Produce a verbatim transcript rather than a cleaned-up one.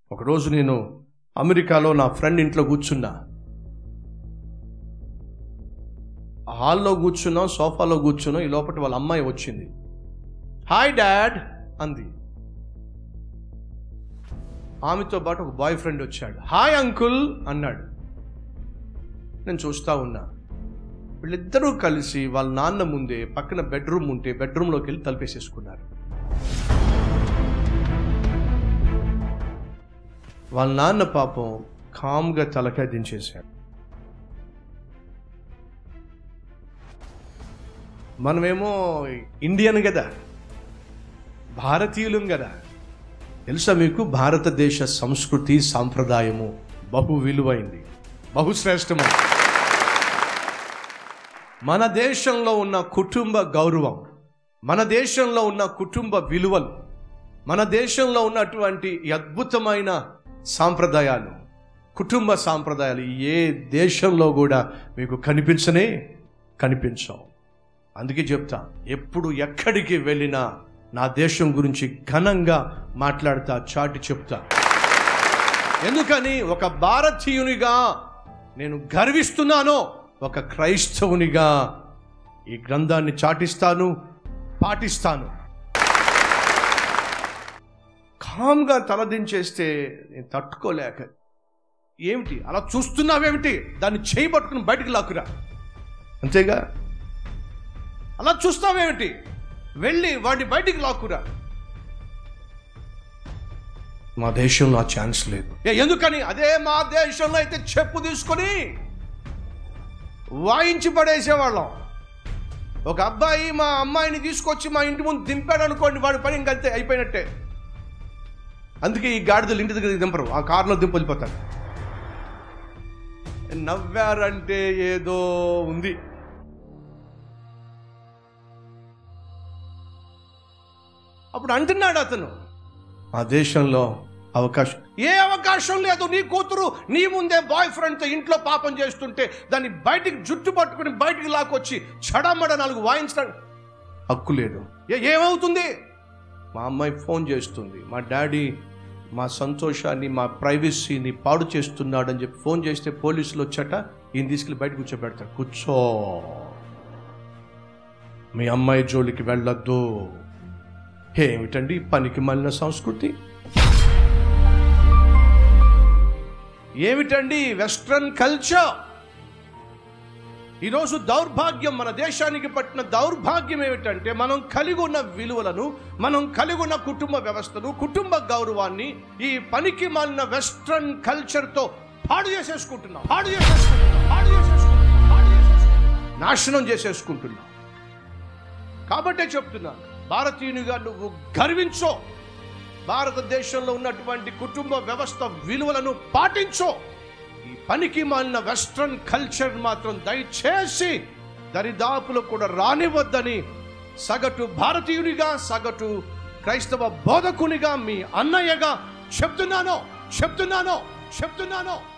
ఒకరోజు నేను అమెరికాలో నా ఫ్రెండ్ ఇంట్లో కూర్చున్నా. హాల్లో కూర్చున్నాం, సోఫాలో కూర్చున్నాం. ఈ లోపల వాళ్ళ అమ్మాయి వచ్చింది. హాయ్ డాడ్ అంది. ఆమెతో పాటు ఒక బాయ్ ఫ్రెండ్ వచ్చాడు. హాయ్ అంకుల్ అన్నాడు. నేను చూస్తూ ఉన్నా. వీళ్ళిద్దరూ కలిసి వాళ్ళ నాన్న ముందే పక్కన బెడ్రూమ్ ఉంటే బెడ్రూమ్లోకి వెళ్ళి తలుపేసేసుకున్నారు. వాళ్ళ నాన్న పాపం కామ్గా తలకాయ దించేశాడు. మనమేమో ఇండియన్ కదా, భారతీయులం కదా. తెలుసా మీకు, భారతదేశ సంస్కృతి సాంప్రదాయము బహు విలువైంది, బహుశ్రేష్టమైంది. మన దేశంలో ఉన్న కుటుంబ గౌరవం, మన దేశంలో ఉన్న కుటుంబ విలువలు, మన దేశంలో ఉన్నటువంటి అద్భుతమైన సాంప్రదాయాలు, కుటుంబ సాంప్రదాయాలు ఏ దేశంలో కూడా మీకు కనిపించనే కనిపించవు. అందుకే చెప్తా, ఎప్పుడు ఎక్కడికి వెళ్ళినా నా దేశం గురించి ఘనంగా మాట్లాడతా, చాటి చెప్తా. ఎందుకని? ఒక భారతీయునిగా నేను గర్విస్తున్నానో, ఒక క్రైస్తవునిగా ఈ గ్రంథాన్ని చాటిస్తాను, పాటిస్తాను. కామ్గా తలదించేస్తే నేను తట్టుకోలేక, ఏమిటి అలా చూస్తున్నావేమిటి, దాన్ని చేయి పట్టుకుని బయటికి లాక్కురా, అంతేగా. అలా చూస్తావేమిటి, వెళ్ళి వాడిని బయటికి లాక్కురా. మా దేశంలో ఆ ఛాన్స్ లేదు. ఎందుకని? అదే మా దేశంలో అయితే చెప్పు తీసుకొని వాయించి పడేసేవాళ్ళం. ఒక అబ్బాయి మా అమ్మాయిని తీసుకొచ్చి మా ఇంటి ముందు దింపాడు అనుకోండి, వాడి పని ఇంకంతే, అయిపోయినట్టే. అందుకే ఈ గాడిదలు ఇంటి దగ్గర దింపరు, ఆ కారులో దింపు వెళ్ళిపోతారు. నవ్వారంటే ఏదో ఉంది. అప్పుడు అంటున్నాడు అతను, ఆ దేశంలో అవకాశం, ఏ అవకాశం లేదు. నీ కూతురు నీ ముందే బాయ్ ఫ్రెండ్తో ఇంట్లో పాపం చేస్తుంటే దాన్ని బయటికి జుట్టు పట్టుకుని బయటికి లాక్కొచ్చి చడమడ నాలుగు వాయించడం హక్కు లేదు. ఏ ఏమవుతుంది? మా అమ్మాయి ఫోన్ చేస్తుంది, మా డాడీ మా సంతోషాన్ని, మా ప్రైవసీని పాడు చేస్తున్నాడని చెప్పి ఫోన్ చేస్తే పోలీసులు వచ్చాట, ఈయన తీసుకెళ్ళి బయట కూర్చోబెడతారు. కూర్చో, మీ అమ్మాయి జోలికి వెళ్ళొద్దు. ఏమిటండి పనికి మాలిన సంస్కృతి, ఏమిటండి వెస్ట్రన్ కల్చర్. ఈరోజు దౌర్భాగ్యం, మన దేశానికి పట్టిన దౌర్భాగ్యం ఏమిటంటే, మనం కలిగి ఉన్న విలువలను, మనం కలిగి ఉన్న కుటుంబ వ్యవస్థను, కుటుంబ గౌరవాన్ని ఈ పనికి మాలిన వెస్ట్రన్ కల్చర్తో పాడు చేసేసుకుంటున్నాం, పాడు చేసేసుకుంటున్నాం, పాడు చేసేసుకుంటున్నాం, పాడు చేసేసుకుంటున్నాం, నాశనం చేసేసుకుంటున్నాం. కాబట్టే చెప్తున్నాను, భారతీయునిగా నువ్వు గర్వించో, భారతదేశంలో ఉన్నటువంటి కుటుంబ వ్యవస్థ విలువలను పాటించో. ఈ పనికి మాలిన వెస్ట్రన్ కల్చర్ మాత్రం దయచేసి దరిదాపులో కూడా రానివద్దని సగటు భారతీయునిగా, సగటు క్రైస్తవ బోధకునిగా, మీ అన్నయ్యగా చెప్తున్నాను చెప్తున్నాను చెప్తున్నాను